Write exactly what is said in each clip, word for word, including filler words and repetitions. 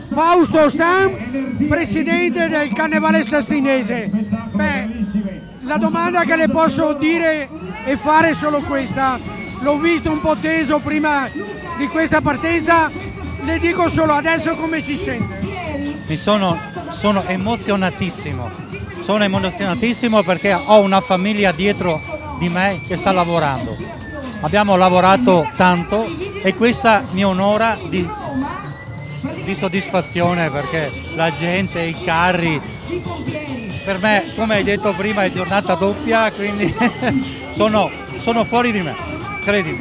Fausto Stan, presidente del Carnevale Sastinese. Beh, la domanda che le posso dire e fare è solo questa. L'ho visto un po' teso prima di questa partenza, le dico solo adesso come si sente. Mi sono, sono emozionatissimo, sono emozionatissimo perché ho una famiglia dietro di me che sta lavorando. Abbiamo lavorato tanto e questa mi onora di, di soddisfazione perché la gente, i carri, per me, come hai detto prima, è giornata doppia, quindi sono, sono fuori di me, credimi.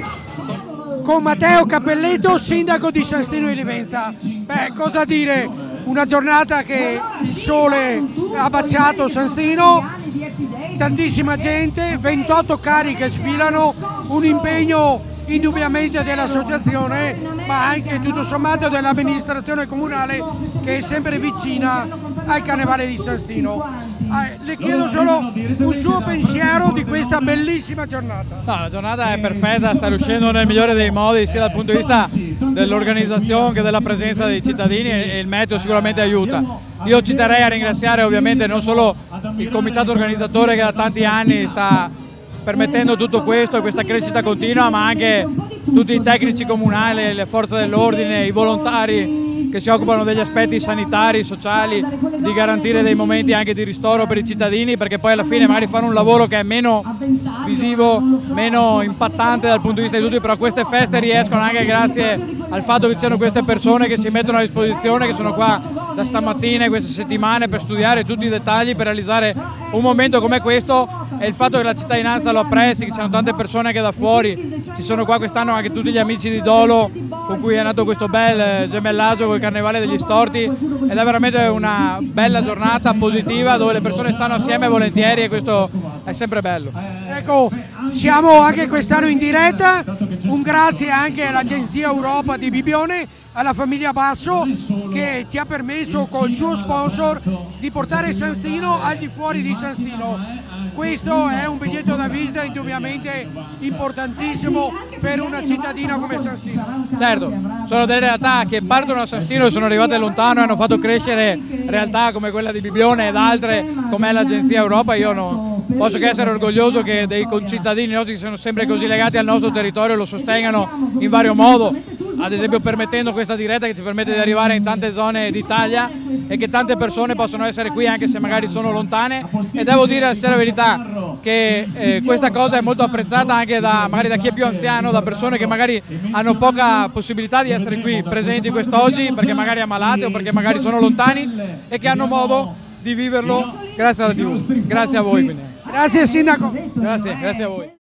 Con Matteo Cappelletto, sindaco di San Stino di Livenza. Beh, cosa dire? Una giornata che il sole ha baciato San Stino, tantissima gente, ventotto carri che sfilano, un impegno indubbiamente dell'associazione, ma anche tutto sommato dell'amministrazione comunale che è sempre vicina al Carnevale di San Stino. Eh, le chiedo solo un suo pensiero di questa bellissima giornata. No, la giornata è perfetta, sta riuscendo nel migliore dei modi sia dal punto di vista dell'organizzazione che della presenza dei cittadini e il meteo sicuramente aiuta. Io ci terrei a ringraziare ovviamente non solo il comitato organizzatore che da tanti anni sta permettendo tutto questo e questa crescita continua, ma anche tutti i tecnici comunali, le forze dell'ordine, i volontari che si occupano degli aspetti sanitari, sociali, di garantire dei momenti anche di ristoro per i cittadini, perché poi alla fine magari fanno un lavoro che è meno visivo, meno impattante dal punto di vista di tutti, però queste feste riescono anche grazie al fatto che ci siano queste persone che si mettono a disposizione, che sono qua da stamattina e queste settimane per studiare tutti i dettagli, per realizzare un momento come questo, e il fatto che la cittadinanza lo apprezzi, che ci sono tante persone che da fuori, ci sono qua quest'anno anche tutti gli amici di Dolo con cui è nato questo bel gemellaggio col Carnevale degli Storti, ed è veramente una bella giornata positiva dove le persone stanno assieme volentieri e questo è sempre bello. Ecco, siamo anche quest'anno in diretta, un grazie anche all'agenzia Europa di Bibione, alla famiglia Basso che ci ha permesso col suo sponsor di portare San Stino al di fuori di San Stino. Questo è un biglietto da visita indubbiamente importantissimo per una cittadina come San Stino. Certo, sono delle realtà che partono da San Stino e sono arrivate lontano e hanno fatto crescere realtà come quella di Bibione ed altre come l'agenzia Europa. Io non posso che essere orgoglioso che dei concittadini nostri che sono sempre così legati al nostro territorio lo sostengano in vario modo, ad esempio permettendo questa diretta che ci permette di arrivare in tante zone d'Italia e che tante persone possono essere qui anche se magari sono lontane, e devo dire a la verità che eh, questa cosa è molto apprezzata anche da, magari da chi è più anziano, da persone che magari hanno poca possibilità di essere qui presenti quest'oggi perché magari ammalate o perché magari sono lontani e che hanno modo di viverlo grazie alla tivù. Grazie a voi. Quindi. Grazie Sindaco. Grazie, grazie a voi.